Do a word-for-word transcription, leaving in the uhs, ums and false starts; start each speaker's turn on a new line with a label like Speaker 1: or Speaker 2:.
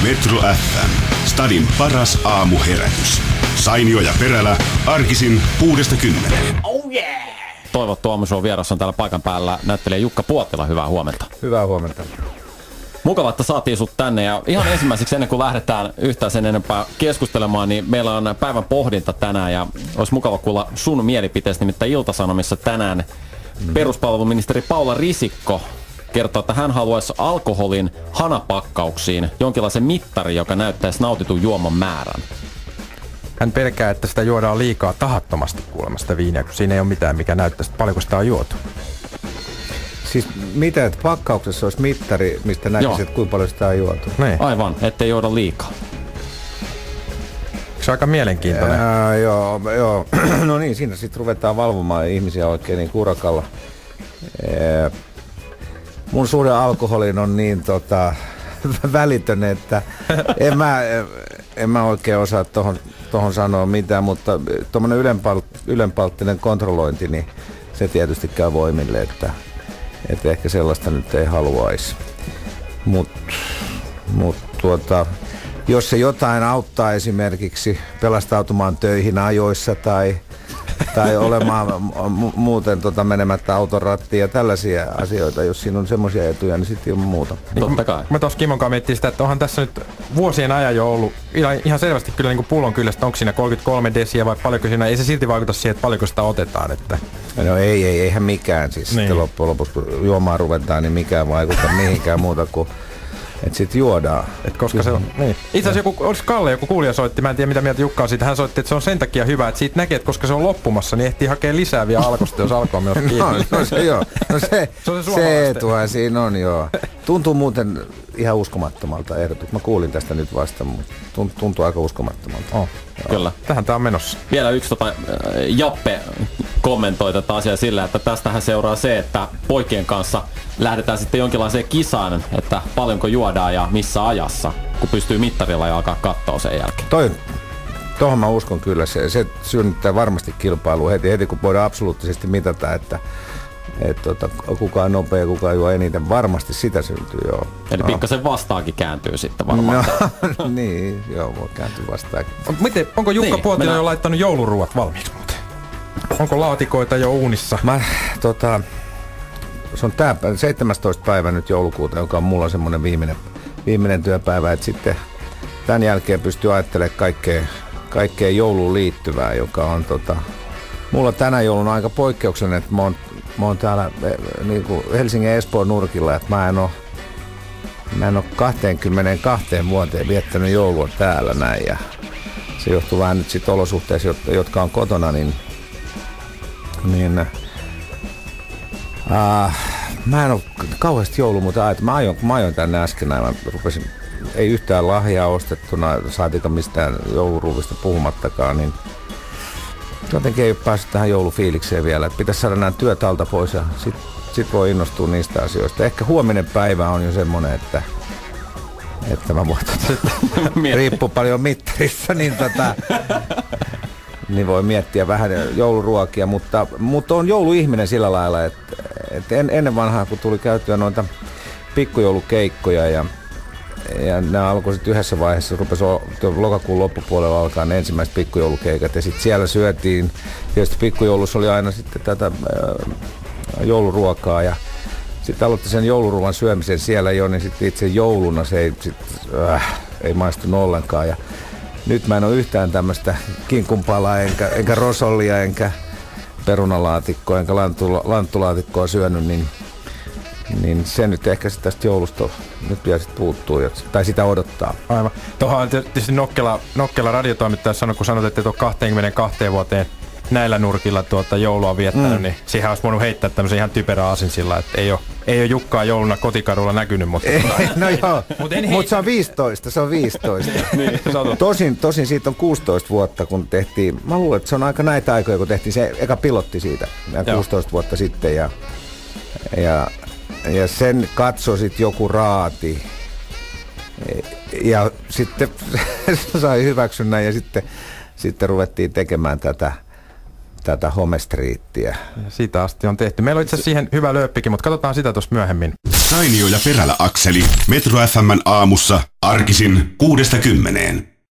Speaker 1: Metro F M. Stadin paras aamuherätys. Sainio ja Perälä, arkisin kuudesta kymmeneen.
Speaker 2: Oh yeah!
Speaker 3: Toivottu aamushow vieras on täällä paikan päällä näyttelijä Jukka Puottila. Hyvää huomenta.
Speaker 4: Hyvää huomenta.
Speaker 3: Mukava, että saatiin sut tänne. Ja ihan ensimmäiseksi ennen kuin lähdetään yhtään sen enempää keskustelemaan, niin meillä on päivän pohdinta tänään. Ja olisi mukava kuulla sun mielipiteestä, nimittäin Ilta-Sanomissa tänään mm. peruspalveluministeri Paula Risikko kertoo, että hän haluaisi alkoholin hanapakkauksiin jonkinlaisen mittari, joka näyttäisi nautitun juoman määrän.
Speaker 4: Hän pelkää, että sitä juodaan liikaa tahattomasti kuulemasta viiniä, kun siinä ei ole mitään, mikä näyttäisi, paljonko sitä on juotu.
Speaker 5: Siis mitä, että pakkauksessa olisi mittari, mistä näkisi, että kuinka paljon sitä on juotu?
Speaker 3: Niin. Aivan, ettei juoda liikaa.
Speaker 4: Se on aika mielenkiintoinen.
Speaker 5: Ää, joo, joo. No niin, siinä sitten ruvetaan valvomaan ihmisiä oikein niin kurakalla. Ää, mun suhde alkoholiin on niin tota, välitön, että en mä, en mä oikein osaa tohon, tohon sanoa mitään, mutta tuommoinen ylenpal- ylenpalttinen kontrollointi, niin se tietysti käy voimille, että, että ehkä sellaista nyt ei haluaisi. Mutta mut, tuota, jos se jotain auttaa esimerkiksi pelastautumaan töihin ajoissa tai, tai olemaan mu- muuten tota, menemättä auton rattiin ja tällaisia asioita, jos siinä on semmoisia etuja, niin sitten ilman muuta.
Speaker 3: Totta kai.
Speaker 4: Mä tuossa Kimon kanssa miettii sitä, että onhan tässä nyt vuosien ajan jo ollut ihan selvästi kyllä niin kuin pullon kyllästä, onko siinä kolmekymmentäkolme desiä vai paljonko siinä, ei se silti vaikuta siihen, että paljonko sitä otetaan. Että.
Speaker 5: No ei, ei, eihän mikään siis. Niin. Sitten loppujen lopuksi, kun juomaan ruvetaan, niin mikään vaikuta mihinkään muuta kuin että sit juodaan.
Speaker 4: Et koska se on, niin. Itse asiassa joku, olis Kalle, joku kuulija soitti, mä en tiedä mitä mieltä Jukka on siitä, hän soitti, että se on sen takia hyvä, että siitä näkee, että koska se on loppumassa, niin ehtii hakea lisää vielä alkosta, jos alko on myös kiinni.
Speaker 5: No, no se joo, no se, se, on se, se etuhan siinä on joo. Tuntuu muuten ihan uskomattomalta ehdotus. Mä kuulin tästä nyt vasta, mutta tuntuu aika uskomattomalta.
Speaker 4: Oh.
Speaker 3: Kyllä.
Speaker 4: Tähän tää on menossa.
Speaker 3: Vielä yksi tota, Jappe kommentoi tätä asiaa sillä, että tästähän seuraa se, että poikien kanssa lähdetään sitten jonkinlaiseen kisaan, että paljonko juodaan ja missä ajassa, kun pystyy mittarilla ja alkaa katsoa sen jälkeen.
Speaker 5: Toi, tohon mä uskon kyllä, se, se synnyttää varmasti kilpailua heti, heti kun voidaan absoluuttisesti mitata, että et, tota, kuka on nopea, kuka juo eniten, varmasti sitä syntyy, joo.
Speaker 3: Eli
Speaker 5: no.
Speaker 3: pikkasen vastaakin kääntyy sitten varmaan.
Speaker 5: No, niin, joo, voi kääntyä vastaakin.
Speaker 4: On, miten, onko Jukka
Speaker 3: niin,
Speaker 4: Puotila
Speaker 3: mennään.
Speaker 4: jo laittanut jouluruuat valmiiksi muuten? Onko laatikoita jo uunissa?
Speaker 5: Mä, tota, se on tää seitsemästoista päivä nyt joulukuuta, joka on mulla semmonen viimeinen, viimeinen työpäivä, että sitten tämän jälkeen pystyy ajattelemaan kaikkea, kaikkea jouluun liittyvää, joka on tota, mulla tänä jouluna aika poikkeuksellinen, että mä oon, mä oon täällä niin kuin Helsingin Espoon nurkilla, että mä en oo, mä en oo kaksikymmentäkaksi vuoteen viettänyt joulua täällä näin ja se johtuu vähän nyt sit olosuhteissa, jotka on kotona, niin niin äh, mä en oo kauheasti joulu, mutta ajat, mä ajoin, mä ajoin tänne äsken näin, mä rupesin, ei yhtään lahjaa ostettuna, saatika mistään jouluruuvista puhumattakaan, niin jotenkin ei ole päässyt tähän joulufiilikseen vielä, että pitäisi saada nämä työt alta pois ja sit, sit voi innostua niistä asioista. Ehkä huominen päivä on jo semmonen, että että mä voin tota, riippuu paljon mittarissa, niin tota niin voi miettiä vähän jouluruokia, mutta, mutta on jouluihminen sillä lailla, että, että en, ennen vanhaa kun tuli käyttöä noita pikkujoulukeikkoja ja, ja nämä alkoi sitten yhdessä vaiheessa, rupesi lokakuun loppupuolella alkaa ne ensimmäiset pikkujoulukeikat ja sitten siellä syötiin, tietysti pikkujoulussa oli aina sitten tätä äh, jouluruokaa ja sitten aloitti sen jouluruoan syömisen siellä jo, niin sitten itse jouluna se ei, sit, äh, ei maistunut ollenkaan ja nyt mä en ole yhtään tämmöistä kinkunpalaa, enkä, enkä rosollia, enkä perunalaatikkoa, enkä lantula, lanttulaatikkoa syönyt, niin, niin se nyt ehkä tästä joulusta nyt vielä sit puuttuu, tai sitä odottaa.
Speaker 4: Aivan. Tuohon on tietysti nokkela, nokkela radiotoimittaja sanoi, kun sanot, että et ole kaksikymmentäkaksi vuoteen näillä nurkilla tuota joulua viettänyt, mm. niin siihen olisi voinut heittää tämmöisen ihan typerä aasinsilla, että ei ole, ei ole Jukkaa jouluna kotikadulla näkynyt, mutta...
Speaker 5: Ei, no joo, mutta Mut se on viisitoista, se on viisitoista.
Speaker 4: Niin,
Speaker 5: tosin, tosin siitä on kuusitoista vuotta, kun tehtiin, mä luulen, että se on aika näitä aikoja, kun tehtiin se eka pilotti siitä, kuusitoista vuotta sitten, ja, ja, ja sen katsoi sitten joku raati, ja sitten sai hyväksynnän, ja sitten, sitten ruvettiin tekemään tätä tätä homestriittiä.
Speaker 4: Siitä asti on tehty. Meillä on itse asiassa siihen hyvä lööppikin, mutta katsotaan sitä tuossa myöhemmin.
Speaker 1: Sainio ja Perälä Akseli Metro F M:n aamussa arkisin kuudesta kymmeneen.